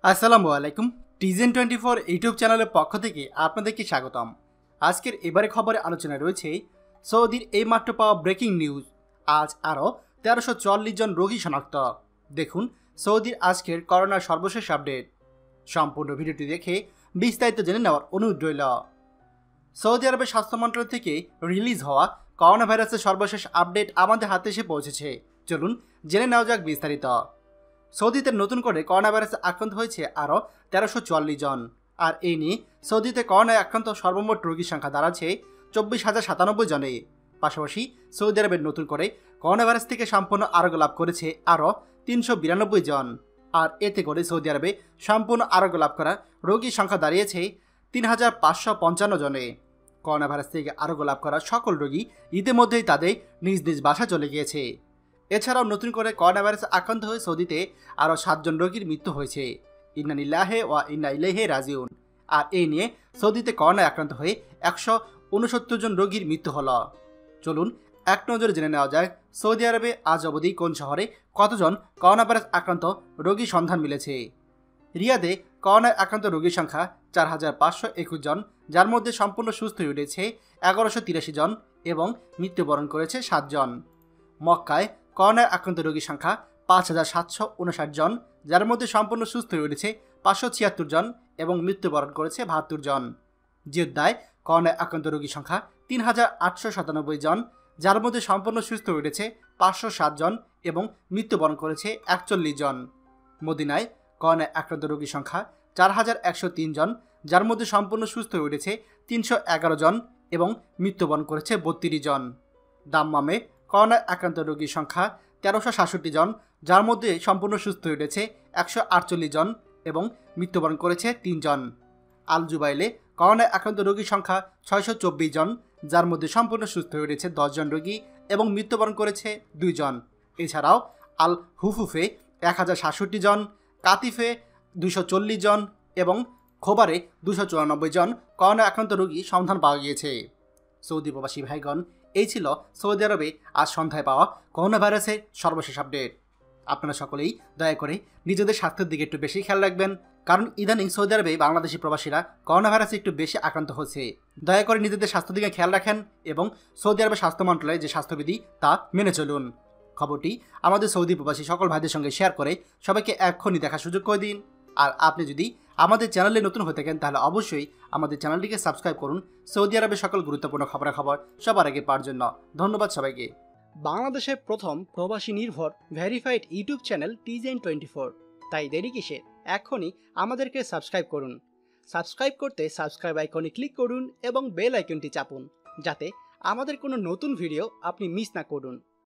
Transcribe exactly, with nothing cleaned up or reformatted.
আসসালামু আলাইকুম। টিজেন twenty four YouTube চ্যানেলের পক্ষ থেকে আপনাদেরকে স্বাগতম। আজকের এবারে খবরে আলোচনা রয়েছে সৌদির এইমাত্র পাওয়া ব্রেকিং নিউজ। আজ আরও তেরোশো চল্লিশ জন রোগী শনাক্ত। দেখুন সৌদির আজকের করোনার সর্বশেষ আপডেট। সম্পূর্ণ ভিডিওটি দেখে বিস্তারিত জেনে নেওয়ার অনুরোধ রইল। সৌদি আরবের স্বাস্থ্য মন্ত্রণালয় থেকে রিলিজ হওয়া করোনা ভাইরাসের সর্বশেষ আপডেট আমাদের হাতে এসে পৌঁছেছে। চলুন জেনে নেওয়া যাক বিস্তারিত। সৌদিতে নতুন করে করোনা ভাইরাসে আক্রান্ত হয়েছে আরও তেরোশো চুয়াল্লিশ জন। আর এই নিয়ে সৌদিতে করোনায় আক্রান্ত সর্বমোট রোগীর সংখ্যা দাঁড়াচ্ছে চব্বিশ হাজার সাতানব্বই জনে। পাশাপাশি সৌদি আরবের নতুন করে করোনা ভাইরাস থেকে সম্পূর্ণ আরোগ্য লাভ করেছে আরও তিনশো বিরানব্বই জন। আর এতে করে সৌদি আরবে সম্পূর্ণ আরোগ্য লাভ করা রোগীর সংখ্যা দাঁড়িয়েছে তিন হাজার পাঁচশো পঞ্চান্ন জনে। করোনা ভাইরাস থেকে আরোগ্য লাভ করা সকল রোগী ইতিমধ্যেই তাদের নিজ নিজ বাসায় চলে গিয়েছে। এছাড়াও নতুন করে করোনা ভাইরাসে আক্রান্ত হয়ে সৌদিতে আরও সাতজন রোগীর মৃত্যু হয়েছে। ইন্না লিল্লাহি ওয়া ইন্না ইলাইহি রাজিউন। আর এই নিয়ে সৌদিতে করোনায় আক্রান্ত হয়ে একশো উনসত্তর জন রোগীর মৃত্যু হল। চলুন এক নজরে জেনে নেওয়া যায় সৌদি আরবে আজ অবধি কোন শহরে কতজন করোনা ভাইরাস আক্রান্ত রোগীর সন্ধান মিলেছে। রিয়াদে করোনায় আক্রান্ত রোগীর সংখ্যা চার হাজার পাঁচশো একুশ জন, যার মধ্যে সম্পূর্ণ সুস্থ হয়ে উঠেছে এগারোশো তিরাশি জন এবং মৃত্যুবরণ করেছে সাতজন। মক্কায় করোনায় আক্রান্ত রোগীর সংখ্যা পাঁচ হাজার সাতশো উনষাট জন, যার মধ্যে সম্পূর্ণ সুস্থ হয়ে উঠেছে পাঁচশো ছিয়াত্তর জন এবং মৃত্যুবরণ করেছে বাহাত্তর জন। জিদ্দায় করোনায় আক্রান্ত রোগীর সংখ্যা তিন হাজার আটশো সাতানব্বই জন, যার মধ্যে সম্পূর্ণ সুস্থ হয়ে উঠেছে পাঁচশো সাত জন এবং মৃত্যুবরণ করেছে একচল্লিশ জন। মদিনায় করোনায় আক্রান্ত রোগীর সংখ্যা চার হাজার একশো তিন জন, যার মধ্যে সম্পূর্ণ সুস্থ হয়ে উঠেছে তিনশো এগারো জন এবং মৃত্যুবরণ করেছে বত্রিশ জন। দাম্মামে করোনায় আক্রান্ত রোগীর সংখ্যা তেরোশো সাতষট্টি জন, যার মধ্যে সম্পূর্ণ সুস্থ হয়ে উঠেছে একশো আটচল্লিশ জন এবং মৃত্যুবরণ করেছে তিনজন। আল জুবাইলে করোনায় আক্রান্ত রোগীর সংখ্যা ছয়শো চব্বিশ জন, যার মধ্যে সম্পূর্ণ সুস্থ হয়ে উঠেছে দশজন রোগী এবং মৃত্যুবরণ করেছে দুইজন। এছাড়াও আল হুফুফে এক হাজার সাতষট্টি জন, কাতিফে দুইশো চল্লিশ জন এবং খোবারে দুশো চুরানব্বই জন করোনায় আক্রান্ত রোগী সন্ধান পাওয়া গিয়েছে। সৌদি প্রবাসী ভাইগণ, এই ছিল সৌদি আরবে আজ সন্ধ্যায় পাওয়া করোনা ভাইরাসের সর্বশেষ আপডেট। আপনারা সকলেই দয়া করে নিজেদের স্বাস্থ্যের দিকে একটু বেশি খেয়াল রাখবেন, কারণ ইদানিং সৌদি আরবে বাংলাদেশি প্রবাসীরা করোনা ভাইরাসে একটু বেশি আক্রান্ত হচ্ছে। দয়া করে নিজেদের স্বাস্থ্যের দিকে খেয়াল রাখেন এবং সৌদি আরবের স্বাস্থ্য মন্ত্রণালয়ের যে স্বাস্থ্যবিধি তা মেনে চলুন। খবরটি আমাদের সৌদি প্রবাসী সকল ভাইদের সঙ্গে শেয়ার করে সবাইকে এক্ষুনি দেখার সুযোগ করে দিন। আর আপনি যদি আমাদের চ্যানেলে নতুন হয়ে থাকেন তাহলে অবশ্যই আমাদের চ্যানেলটিকে সাবস্ক্রাইব করুন সৌদি আরবের সকল গুরুত্বপূর্ণ খবরাখবর সবার আগে পাওয়ার জন্য। ধন্যবাদ সবাইকে। বাংলাদেশের প্রথম প্রবাসী নির্ভর ভেরিফাইড ইউটিউব চ্যানেল টিজেন টোয়েন্টি ফোর। তাই দেরি কিসের, এখনই আমাদেরকে সাবস্ক্রাইব করুন। সাবস্ক্রাইব করতে সাবস্ক্রাইব আইকনে ক্লিক করুন এবং বেল আইকনটি চাপুন, যাতে আমাদের কোনো নতুন ভিডিও আপনি মিস না করুন।